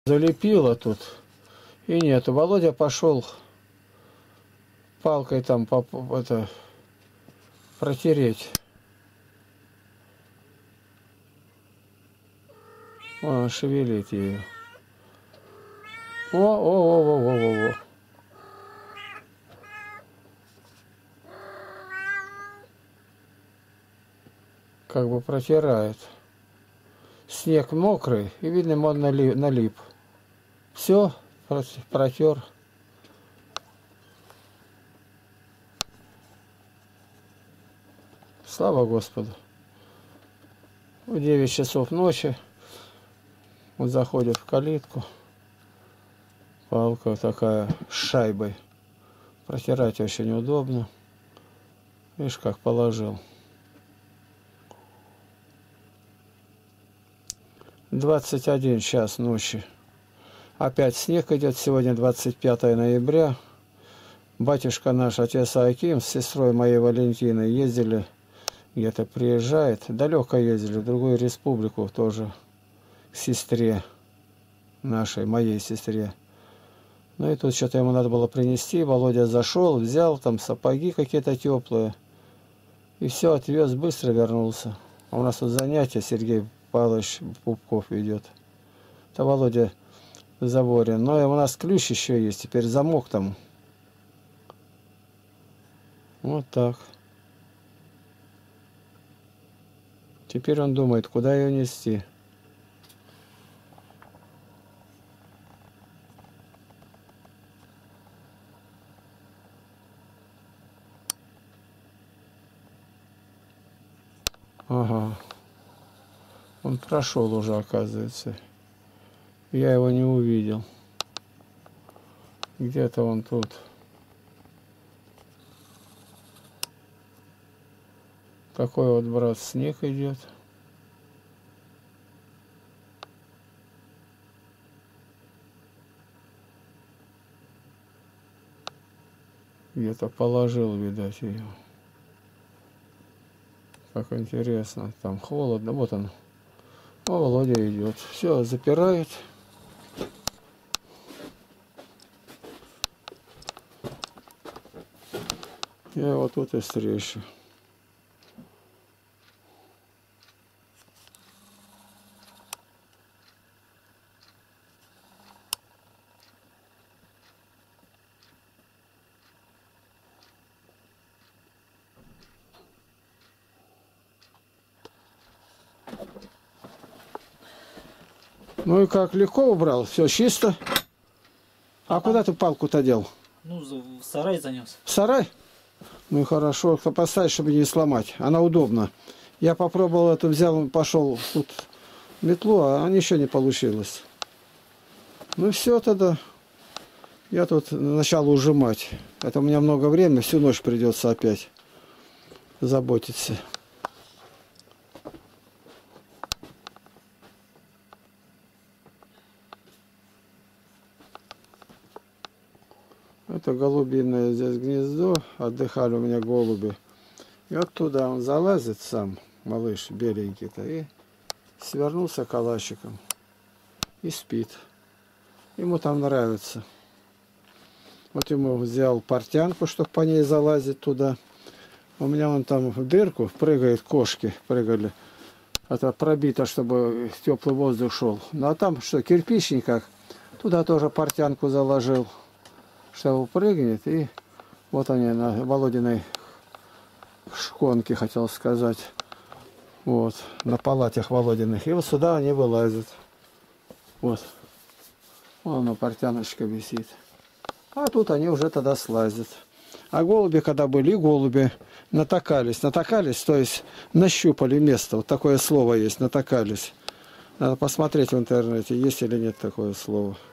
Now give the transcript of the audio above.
Залепило тут. И нету. Володя пошел палкой там это, протереть. Он шевелит ее. О. Как бы протирает. Снег мокрый, и видно, он налип. Все, протер. Слава Господу. В 9 часов ночи он заходит в калитку. Палка такая с шайбой. Протирать очень удобно. Видишь, как положил. 21 час ночи. Опять снег идет. Сегодня 25 ноября. Батюшка наш, отец Аким, с сестрой моей Валентиной ездили, где-то приезжает. Далеко ездили, в другую республику тоже. К сестре нашей, моей сестре. Ну и тут что-то ему надо было принести. Володя зашел, взял там сапоги какие-то теплые. И все, отвез, быстро вернулся. А у нас тут занятие, Сергей Павлович Пупков ведет. Это Володя Заворин. Но у нас ключ еще есть, теперь замок там. Вот так. Теперь он думает, куда ее нести. Ага. Он прошел уже, оказывается. Я его не увидел. Где-то он тут. Такой вот, брат, снег идет. Где-то положил, видать, ее. Как интересно. Там холодно. Вот он. О, Володя идет. Все, запирает. Я его тут и встречу. Ну и как, легко убрал? Все чисто? А куда ты палку-то дел? Ну, в сарай занес. В сарай? Ну и хорошо, поставить, чтобы не сломать. Она удобна. Я попробовал эту, взял, пошел тут метлу, а ничего не получилось. Ну все тогда. Я тут начал ужимать. Это у меня много времени, всю ночь придется опять заботиться. Это голубиное здесь гнездо. Отдыхали у меня голуби. И вот туда он залазит сам, малыш беленький-то, и свернулся калачиком. И спит. Ему там нравится. Вот ему взял портянку, чтобы по ней залазить туда. У меня он там в дырку прыгает, кошки прыгали. Это пробито, чтобы теплый воздух шел. Ну а там что, кирпичник как? Туда тоже портянку заложил. Что прыгнет, и вот они на Володиной шконке, хотел сказать. Вот, на палатях Володиных. И вот сюда они вылазят. Вот. Вон на портяночка висит. А тут они уже тогда слазят. А голуби, когда были, голуби натакались, то есть нащупали место. Вот такое слово есть, натакались. Надо посмотреть в интернете, есть или нет такое слово.